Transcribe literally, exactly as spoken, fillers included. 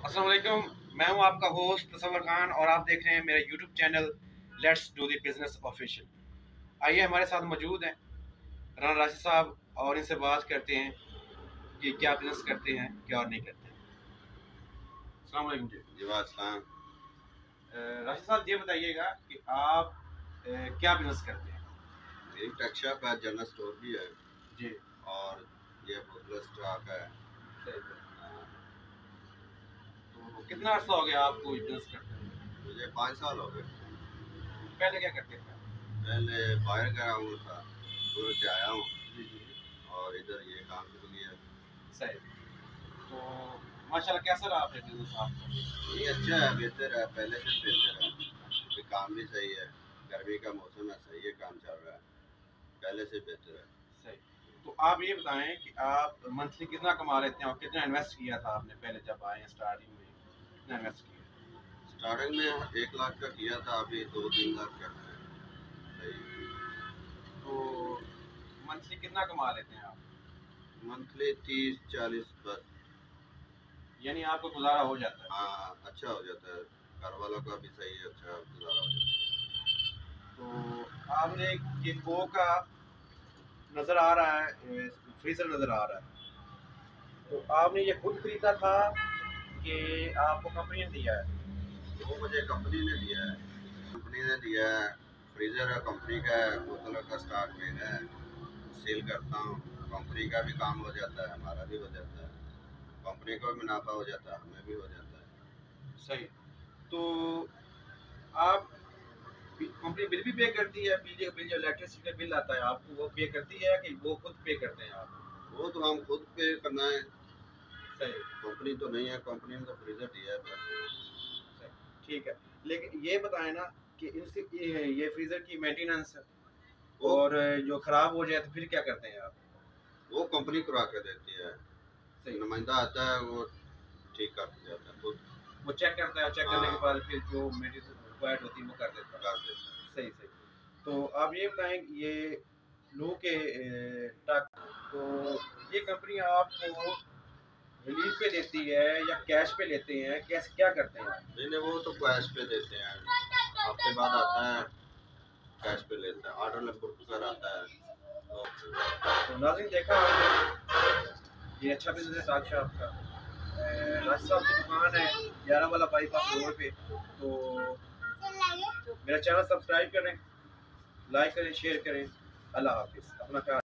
अस्सलाम वालेकुम, मैं हूं आपका होस्ट तसव्वुर खान और आप देख रहे हैं मेरा YouTube channel let's do the business official. आइए हमारे साथ मौजूद हैं राना राशिद साहब और इनसे बात करते हैं कि क्या बिजनेस करते हैं क्या और नहीं करते हैं। अस्सलाम वालेकुम जी। जी वास्सलाम। अ, राशिद साहब ये बताइएगा कि आप अ, क्या बिजनेस करते हैं। मेरी टेक शॉप है, जनरल स्टोर भी है जी, और ये बुकलेट स्टॉक है। सही है। तो कितना अर्सा हो गया आपको बिजनेस करते हैं। मुझे पाँच साल हो गए। पहले क्या करते थे। पहले बाहर गया हूँ था, दूर से आया हूँ जी जी, और इधर ये काम शुरू किया। सही। तो माशाल्लाह कैसा रहा आपका बिजनेस आपका। ये अच्छा है, बेहतर है, पहले से बेहतर है। अभी काम भी सही है, गर्मी का मौसम है, सही है, काम चल रहा है, पहले से बेहतर है। सही। तो आप ये बताएं कि आप मंथली कितना कमा लेते हैं और कितना इन्वेस्ट किया था आपने पहले जब आए स्टार्टिंग में, कितना इन्वेस्ट किया। स्टार्टिंग में एक लाख का किया था, अभी दो तीन लाख का है। सही। तो मंथली कितना कमा लेते हैं आप। मंथली तीस चालीस बस। यानी आपको गुजारा हो जाता है। हाँ, अच्छा हो जाता है, घर वालों का भी सही है, अच्छा गुजारा हो जाता है। तो आपने ये को का नज़र आ रहा है, फ्रीजर नज़र आ रहा है, तो आपने ये खुद खरीदा था कि आपको कंपनी ने दिया है। वो मुझे कंपनी ने दिया है, कंपनी ने दिया है। फ्रीज़र है कंपनी का है, बोतलों का स्टॉक मेरा है, सेल करता हूँ। कंपनी का भी काम हो जाता है, हमारा भी हो जाता है, कंपनी को भी मुनाफा हो जाता है, हमें भी हो जाता है। सही। तो आप कंपनी बिल भी पे करती है, बिजली बिल जो इलेक्ट्रिसिटी का बिल आता है आपको वो पे करती है कि वो खुद पे करते हैं आप। वो तो हम खुद पे करना है। सही। कंपनी तो नहीं है, कंपनी ने तो फ्रीज़र दिया है बस। सही, ठीक है। लेकिन ये बताएं ना कि इसकी ये, ये फ्रीजर की मेंटेनेंस वो और जो खराब हो जाए तो फिर क्या करते हैं आप। वो कंपनी करा के देती है, सही। नुमाइंदा आता है, वो ठीक कर जाता है खुद। वो चेक करता है, चेक करने के हाँ, बाद फिर जो मेडिसिन रिक्वायर्ड होती है वो कर देता है। कर देता है। सही सही। तो आप ये बताएं ये लो के ए, टक, तो ये कंपनी आपको रिलीफ पे देती है या कैश पे लेते हैं, कैश क्या करते हैं आप। नहीं नहीं, वो तो कैश पे देते हैं, हफ्ते बाद आता है, कैश पे लेते हैं, ऑर्डर नंबर पर आता है तो। तो नाज़रीन देखा आपने, ये अच्छा बिजनेस है साक्षात आपका। राशिद साहब की दुकान है ग्यारह वाला बाईपास रोड पे। तो मेरा चैनल सब्सक्राइब करें, लाइक करें, शेयर करें। अल्लाह हाफिज़, अपना ख्याल।